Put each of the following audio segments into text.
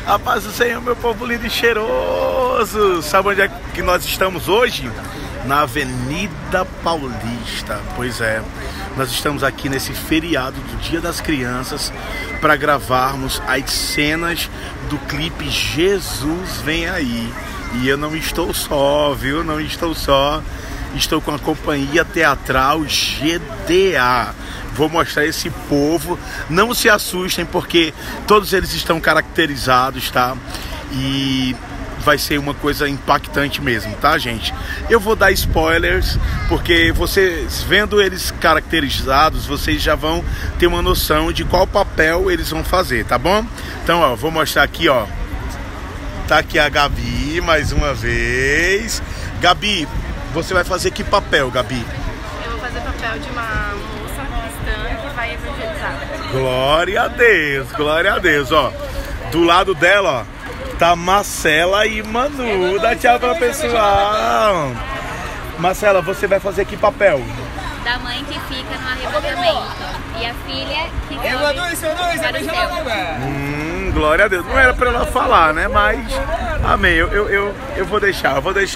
A paz do Senhor, meu povo lindo e cheiroso. Sabe onde é que nós estamos hoje? Na Avenida Paulista. Pois é, nós estamos aqui nesse feriado do Dia das Crianças para gravarmos as cenas do clipe Jesus Vem Aí. E eu não estou só, viu? Não estou só. Estou com a companhia teatral GDA. Vou mostrar esse povo. Não se assustem, porque todos eles estão caracterizados, tá? E vai ser uma coisa impactante mesmo, tá, gente? Eu vou dar spoilers, porque vocês vendo eles caracterizados, vocês já vão ter uma noção de qual papel eles vão fazer, tá bom? Então, ó, vou mostrar aqui, ó. Tá aqui a Gabi, mais uma vez. Gabi, você vai fazer que papel, Gabi? Eu vou fazer papel de uma moça cristã que vai evangelizar. Glória a Deus, ó. Do lado dela, ó, tá Marcela e Manu. Dá tchau pra pessoal. Marcela, você vai fazer que papel? Da mãe que fica no arrebatamento. E a filha que corre para o céu. Glória a Deus. Não era pra ela falar, né? Mas, amém. Eu vou deixar.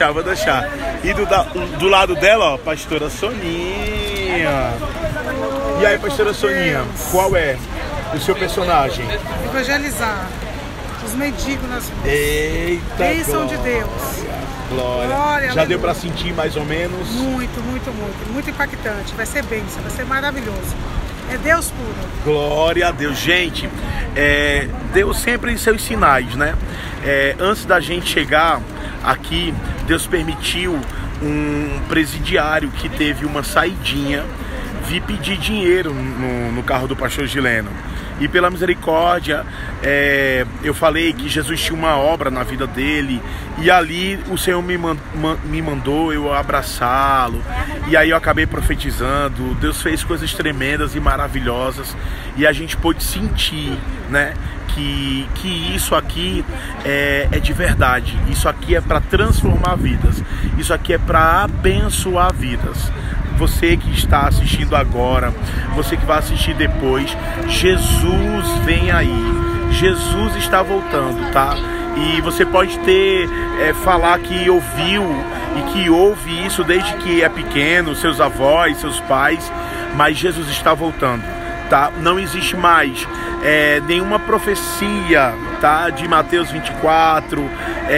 E do lado dela, ó, pastora Soninha. E aí, pastora Soninha, qual é o seu personagem? Evangelizar os mendigos nas ruas. Eita, bênção de Deus. Glória. Já deu pra sentir mais ou menos? Muito impactante. Vai ser bênção, vai ser maravilhoso. É Deus puro. Glória a Deus. Gente, Deus sempre em seus sinais, né? Antes da gente chegar aqui, Deus permitiu um presidiário que teve uma saidinha vir pedir dinheiro no carro do pastor Gileno. E pela misericórdia, eu falei que Jesus tinha uma obra na vida dele. E ali o Senhor me mandou eu abraçá-lo. E aí eu acabei profetizando. Deus fez coisas tremendas e maravilhosas. E a gente pôde sentir, né, que isso aqui é de verdade. Isso aqui é para transformar vidas. Isso aqui é para abençoar vidas. Você que está assistindo agora, você que vai assistir depois, Jesus vem aí, Jesus está voltando, tá? E você pode falar que ouviu e que ouve isso desde que é pequeno, seus avós, seus pais, mas Jesus está voltando, tá? Não existe mais nenhuma profecia, tá? De Mateus 24,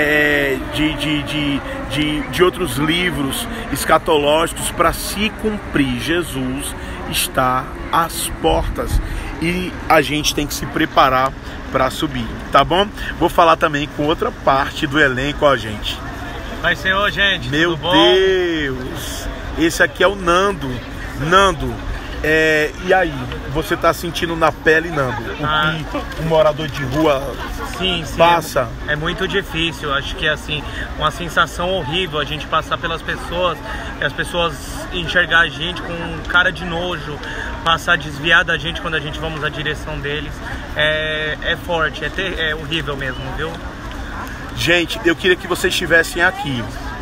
de outros livros escatológicos para se cumprir. Jesus está às portas e a gente tem que se preparar para subir, tá bom? Vou falar também com outra parte do elenco, ó, gente. Pai Senhor, gente, meu tudo bom? Deus, esse aqui é o Nando. E aí, você tá sentindo na pele, Nando, o que um morador de rua passa? É muito difícil, acho que é assim, uma sensação horrível a gente passar pelas pessoas, e as pessoas enxergar a gente com cara de nojo, passar desviar da gente quando a gente vamos na direção deles. É forte, é horrível mesmo, viu? Gente, eu queria que vocês estivessem aqui.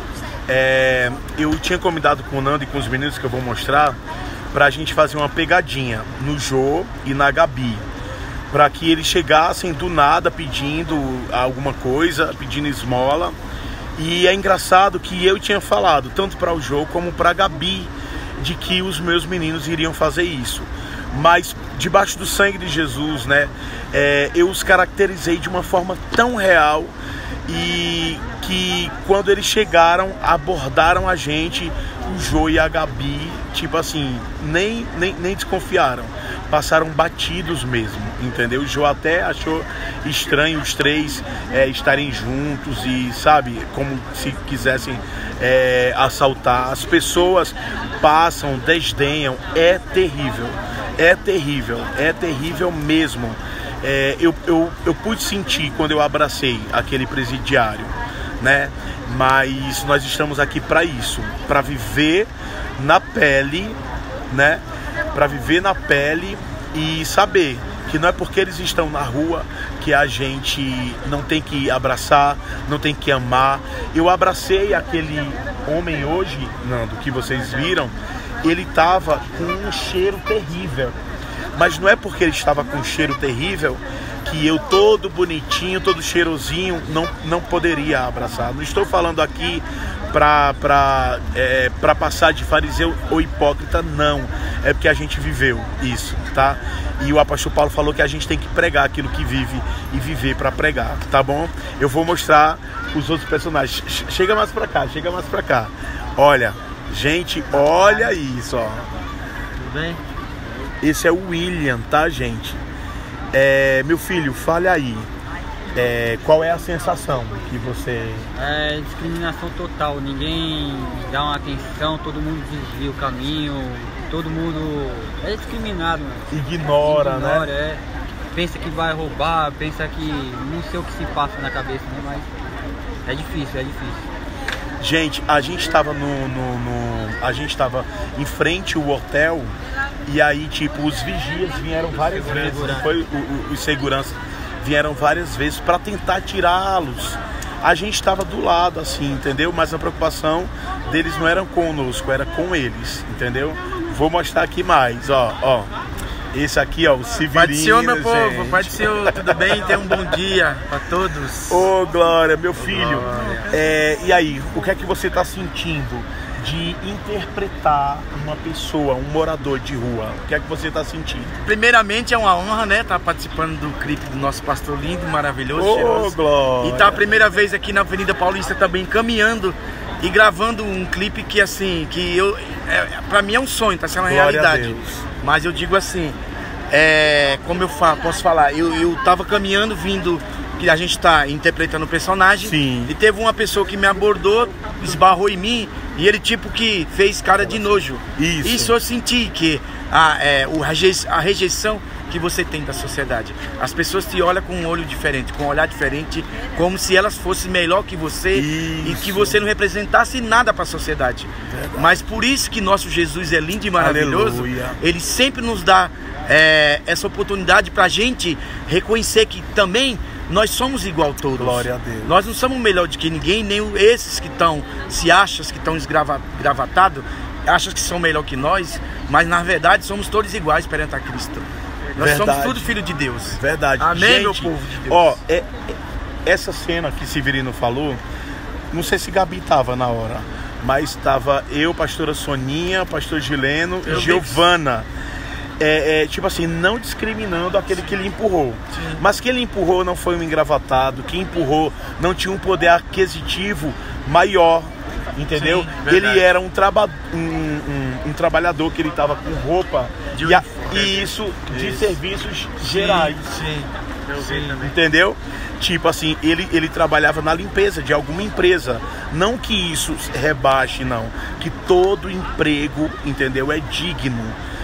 Eu tinha combinado com o Nando e com os meninos que eu vou mostrar pra gente fazer uma pegadinha no Jô e na Gabi, para que eles chegassem do nada pedindo alguma coisa, pedindo esmola. E é engraçado que eu tinha falado tanto para o Jô como para a Gabi de que os meus meninos iriam fazer isso, mas debaixo do sangue de Jesus, né, eu os caracterizei de uma forma tão real, e que quando eles chegaram, abordaram a gente, o Jô e a Gabi, tipo assim, nem desconfiaram, passaram batidos mesmo, entendeu? O Jô até achou estranho os três estarem juntos e, sabe, como se quisessem assaltar. As pessoas passam, desdenham, é terrível mesmo. Eu pude sentir quando eu abracei aquele presidiário, né? Mas nós estamos aqui para isso, para viver na pele, né? Para viver na pele e saber que não é porque eles estão na rua que a gente não tem que abraçar, não tem que amar. Eu abracei aquele homem hoje, Nando, que vocês viram, ele estava com um cheiro terrível. Mas não é porque ele estava com um cheiro terrível que eu todo bonitinho, todo cheirosinho, não poderia abraçar. Não estou falando aqui para passar de fariseu ou hipócrita, não. É porque a gente viveu isso, tá? E o apóstolo Paulo falou que a gente tem que pregar aquilo que vive e viver para pregar, tá bom? Eu vou mostrar os outros personagens. Chega mais para cá, chega mais para cá. Olha, gente, olha isso, ó. Tudo bem? Esse é o William, tá, gente? Meu filho, fale aí. Qual é a sensação que você... É discriminação total, ninguém dá uma atenção, todo mundo desvia o caminho, todo mundo é discriminado. Ignora, né? Pensa que vai roubar, pensa que não sei o que se passa na cabeça, né? Mas é difícil, é difícil. Gente, a gente estava a gente estava em frente ao hotel e aí, tipo, os vigias vieram várias vezes, os seguranças vieram várias vezes para tentar tirá-los. A gente estava do lado, assim, entendeu? Mas a preocupação deles não era conosco, era com eles, entendeu? Vou mostrar aqui mais, ó. Esse aqui, ó, o Severino. Pai do Senhor, meu povo, Pai do Senhor, tudo bem? Tenha um bom dia para todos. Ô, Glória, meu filho. E aí, o que é que você está sentindo de interpretar uma pessoa, um morador de rua? O que é que você está sentindo? Primeiramente, é uma honra, né? Estar participando do clipe do nosso pastor lindo, maravilhoso, cheiroso. Glória. E tá a primeira vez aqui na Avenida Paulista também caminhando e gravando um clipe que, assim, pra mim é um sonho, tá sendo uma realidade. Mas eu digo assim, como eu posso falar, eu tava caminhando, vindo, que a gente tá interpretando o personagem. Sim. E teve uma pessoa que me abordou, esbarrou em mim, e ele tipo que fez cara de nojo. Isso eu senti que a rejeição que você tem da sociedade. As pessoas te olham com um olho diferente, com um olhar diferente, como se elas fossem melhor que você. Isso. E que você não representasse nada para a sociedade. Verdade. Mas por isso que nosso Jesus é lindo e maravilhoso. Aleluia. Ele sempre nos dá essa oportunidade para a gente reconhecer que também nós somos igual a todos. Glória a Deus. Nós não somos melhor do que ninguém, nem esses que se acham que estão esgravatados, acham que são melhor que nós, mas na verdade somos todos iguais perante a Cristo. Nós somos tudo filho de Deus. Verdade. Amém, gente, meu povo de Deus. Ó, essa cena que Severino falou, não sei se Gabi estava na hora, mas estava eu, pastora Soninha, pastor Gileno e Giovana. Tipo assim, não discriminando aquele que ele empurrou. Sim. Mas que ele empurrou não foi um engravatado, que empurrou não tinha um poder aquisitivo maior, entendeu? Sim, ele era um trabalhador que ele estava com roupa de serviços gerais. Sim. Eu vi também. Entendeu? Tipo assim, ele trabalhava na limpeza de alguma empresa. Não que isso rebaixe, não. Que todo emprego, entendeu, é digno.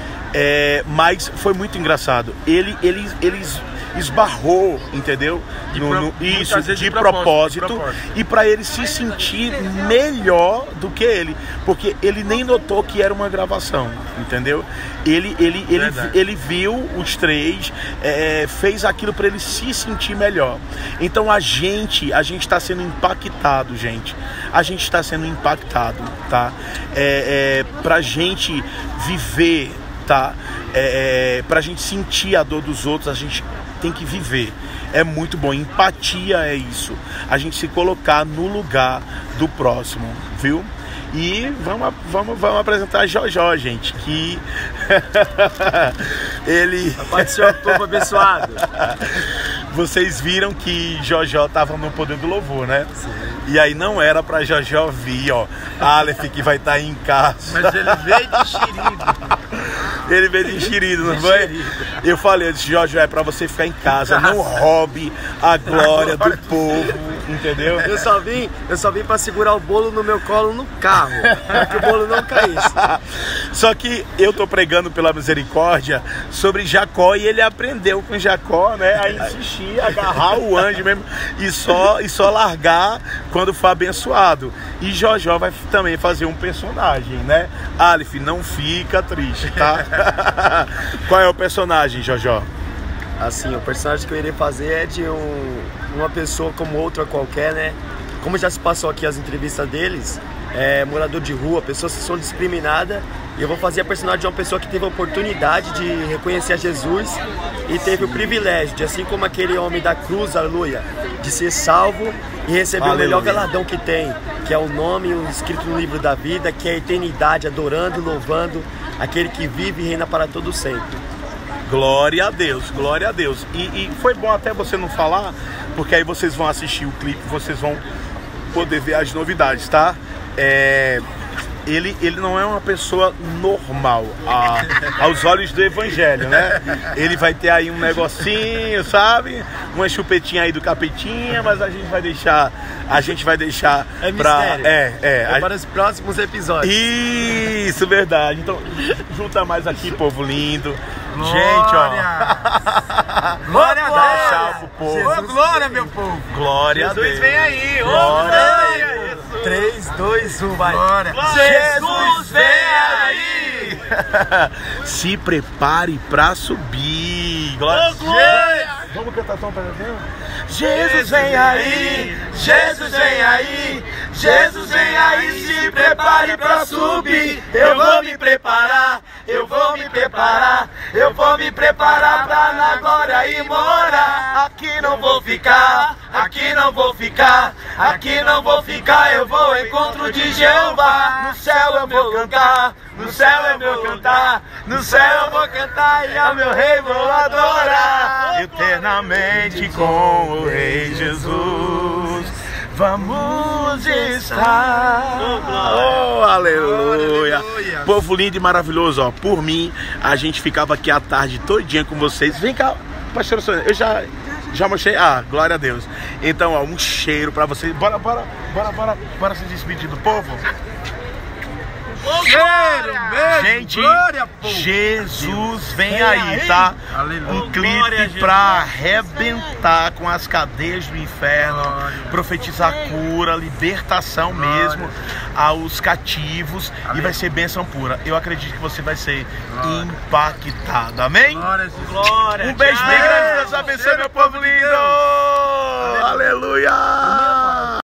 Mas foi muito engraçado. Ele esbarrou, entendeu? De propósito. E para ele se sentir melhor do que ele, porque ele nem notou que era uma gravação, entendeu? Ele viu os três, fez aquilo para ele se sentir melhor. Então a gente está sendo impactado, gente. A gente está sendo impactado, tá? Pra gente viver, tá? Pra gente sentir a dor dos outros, a gente tem que viver. É muito bom. Empatia é isso. A gente se colocar no lugar do próximo, viu? E vamos apresentar Jojó, gente. Que ele... A paz do Senhor, povo abençoado. Vocês viram que Jojó estava no poder do louvor, né? Sim. E aí não era pra Jojó vir, ó. Aleph que vai estar em casa. Mas ele veio de enxerido. Ele veio de enxerido, não foi? Eu falei, eu disse, Jojó, é pra você ficar em casa. Não roube a glória do povo, entendeu? Eu só vim pra segurar o bolo no meu colo no carro, para que o bolo não caísse. Só que eu tô pregando pela misericórdia sobre Jacó e ele aprendeu com Jacó, né, a insistir, agarrar o anjo mesmo e só largar quando for abençoado. E Jojó vai também fazer um personagem, né? Aleph, não fica triste, tá? Qual é o personagem, Jojó? Assim, o personagem que eu irei fazer é de uma pessoa como outra qualquer, né? como já se passou aqui as entrevistas deles, morador de rua, pessoas que são discriminadas, e eu vou fazer a personagem de uma pessoa que teve a oportunidade de reconhecer a Jesus e teve o privilégio de, assim como aquele homem da cruz, aleluia, de ser salvo e receber o melhor galardão que tem, que é o nome escrito no livro da vida, que é a eternidade, adorando e louvando aquele que vive e reina para todo sempre. Glória a Deus, glória a Deus. E foi bom até você não falar, porque aí vocês vão assistir o clipe, vocês vão poder ver as novidades, tá? Ele não é uma pessoa normal aos olhos do evangelho, né? Ele vai ter aí um negocinho, sabe? Uma chupetinha aí do capetinha, mas a gente vai deixar para os próximos episódios. Isso, verdade. Então, junta mais aqui, povo lindo. Glória. Gente, ó. Glória a Deus. Tchau pro povo. Glória, meu povo. Glória a Deus. Jesus vem aí. Glória a Deus. 3, 2, 1, vai. Glória. Jesus vem aí. Se prepare pra subir. Glória. Vamos cantar só um pedacinho? Jesus vem aí, Jesus vem aí, Jesus vem aí, se prepare pra subir. Eu vou me preparar, eu vou me preparar, eu vou me preparar pra na glória ir morar. Aqui não vou ficar, aqui não vou ficar, aqui não vou ficar, eu vou ao encontro de Jeová. No céu eu vou cantar, no céu eu vou cantar, no céu eu vou cantar e ao meu rei vou adorar. Eternamente com o Rei Jesus vamos estar. Oh, aleluia. Povo lindo e maravilhoso, ó. Por mim, a gente ficava aqui a tarde todinha com vocês. Vem cá, pastor Sônia, eu já mostrei. Ah, glória a Deus. Então, ó, um cheiro pra vocês. Bora se despedir do povo. Gente, glória, Jesus vem aí, tá? Aleluia. Um clipe pra arrebentar com as cadeias do inferno, profetizar cura, libertação mesmo aos cativos, e vai ser bênção pura. Eu acredito que você vai ser impactado, amém? Glória. Um beijo bem grande, Deus abençoe, meu povo lindo. Aleluia.